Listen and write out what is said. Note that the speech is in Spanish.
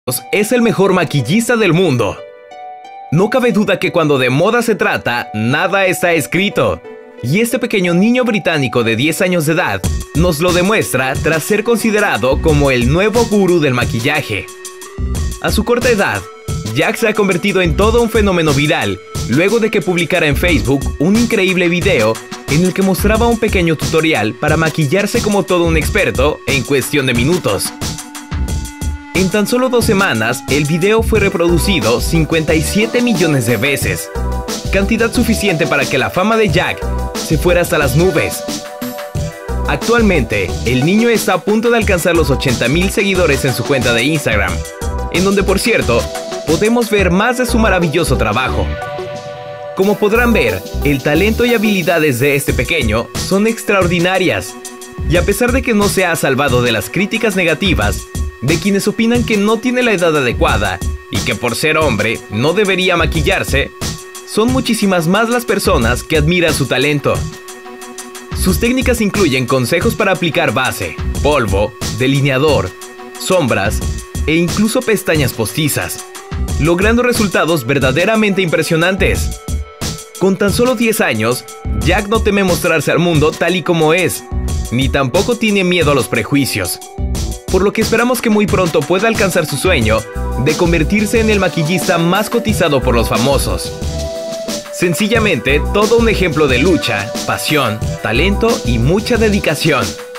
es el mejor maquillista del mundo. No cabe duda que cuando de moda se trata, nada está escrito. Y este pequeño niño británico de 10 años de edad nos lo demuestra tras ser considerado como el nuevo gurú del maquillaje. A su corta edad, Jack se ha convertido en todo un fenómeno viral luego de que publicara en Facebook un increíble video en el que mostraba un pequeño tutorial para maquillarse como todo un experto en cuestión de minutos. En tan solo 2 semanas, el video fue reproducido 57 millones de veces, cantidad suficiente para que la fama de Jack se fuera hasta las nubes. Actualmente, el niño está a punto de alcanzar los 80,000 seguidores en su cuenta de Instagram, en donde, por cierto, podemos ver más de su maravilloso trabajo. Como podrán ver, el talento y habilidades de este pequeño son extraordinarias, y a pesar de que no se ha salvado de las críticas negativas, de quienes opinan que no tiene la edad adecuada y que por ser hombre no debería maquillarse, son muchísimas más las personas que admiran su talento. Sus técnicas incluyen consejos para aplicar base, polvo, delineador, sombras e incluso pestañas postizas, logrando resultados verdaderamente impresionantes. Con tan solo 10 años, Jack no teme mostrarse al mundo tal y como es, ni tampoco tiene miedo a los prejuicios. Por lo que esperamos que muy pronto pueda alcanzar su sueño de convertirse en el maquillista más cotizado por los famosos. Sencillamente, todo un ejemplo de lucha, pasión, talento y mucha dedicación.